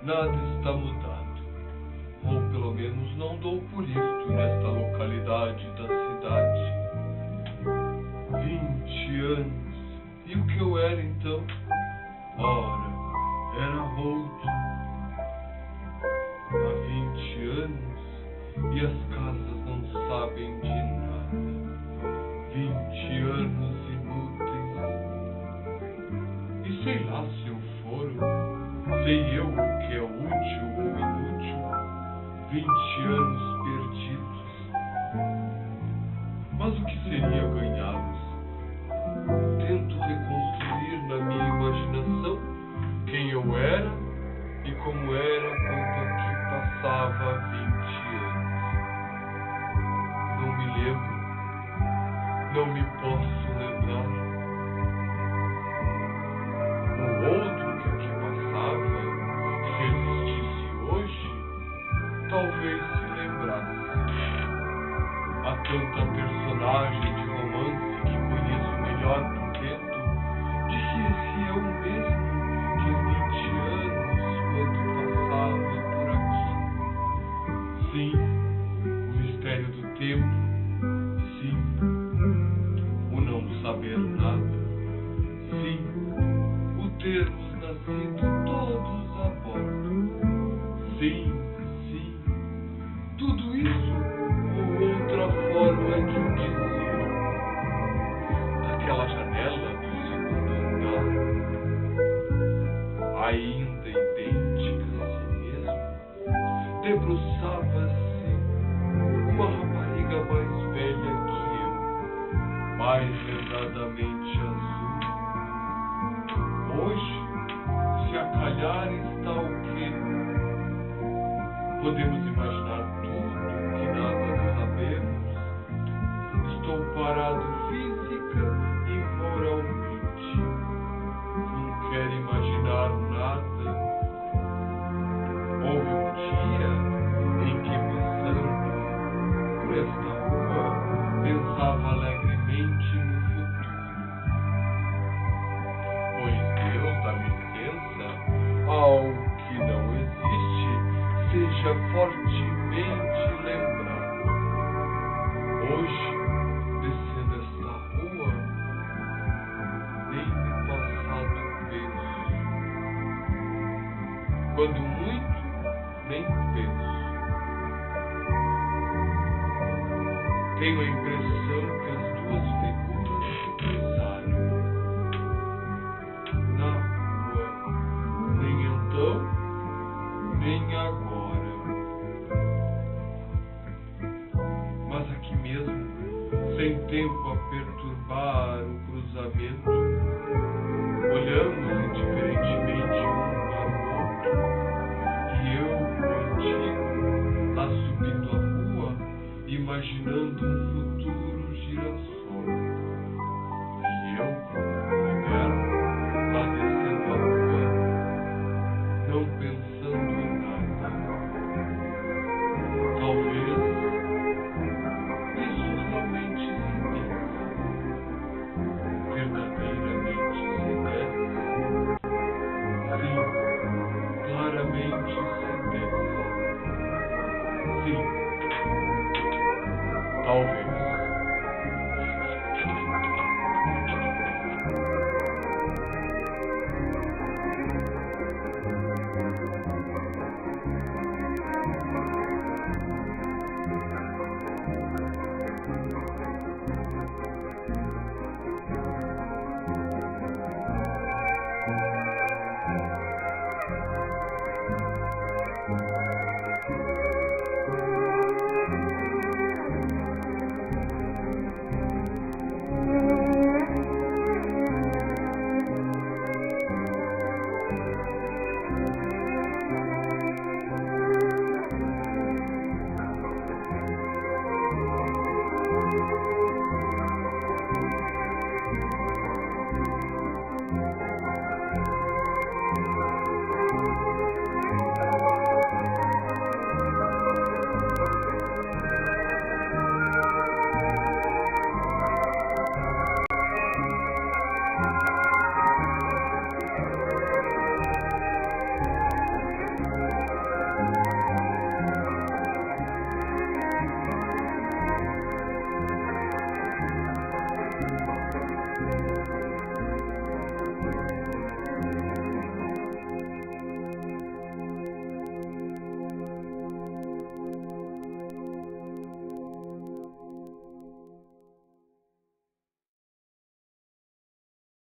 nada está mudado, ou pelo menos não dou por isto nesta localidade da cidade. 20 anos, e o que eu era então? Ora, era outro. Há 20 anos, e as casas não sabem de nada. 20 anos inúteis. E sei lá se eu for, sei eu o que é útil ou inútil. 20 anos perdidos. Mas o que seria ganhá-los? Tento reconstruir na minha imaginação quem eu era e como era quando aqui passava há 20 anos. Não me lembro, não me posso lembrar. O outro que aqui passava, se existisse hoje, talvez se lembrasse. Há tanta personagem de romance que conheço melhor por dentro, de que esse é o mesmo que há 20 anos quando passava por aqui. Sim, o mistério do tempo. Sim, o não saber nada. Sim, o termos nascido todos a bordo. Sim, sim, tudo isso ou outra forma de o dizer. Daquela janela do segundo andar, ainda idêntica a si mesmo, debruçava-se uma rapariga mais velha que eu, mais lembradamente azul. Hoje, se a calhar está o quê? Podemos imaginar tudo que nada sabemos. Estou parado física e moralmente. Não quero imaginar nada. Houve um dia em que, passando por esta rua, pensava alegremente no futuro. Pois Deus dá licença ao que não existe, seja fortemente lembrado. Hoje, descendo esta rua, nem no passado penso. Quando muito, nem penso. Tenho a impressão que as duas figuras se cruzaram na rua, nem então, nem agora. Mas aqui mesmo, sem tempo a perturbar o cruzamento, olhamos indiferentemente um para o outro, e eu, o antigo, lá subindo a rua, imaginando um futuro girassol, e eu, moderno, lá descendo a rua, não pensando em nada. Talvez isso realmente se desse, verdadeiramente se desse. Sim, claramente se desse. Sim, talvez.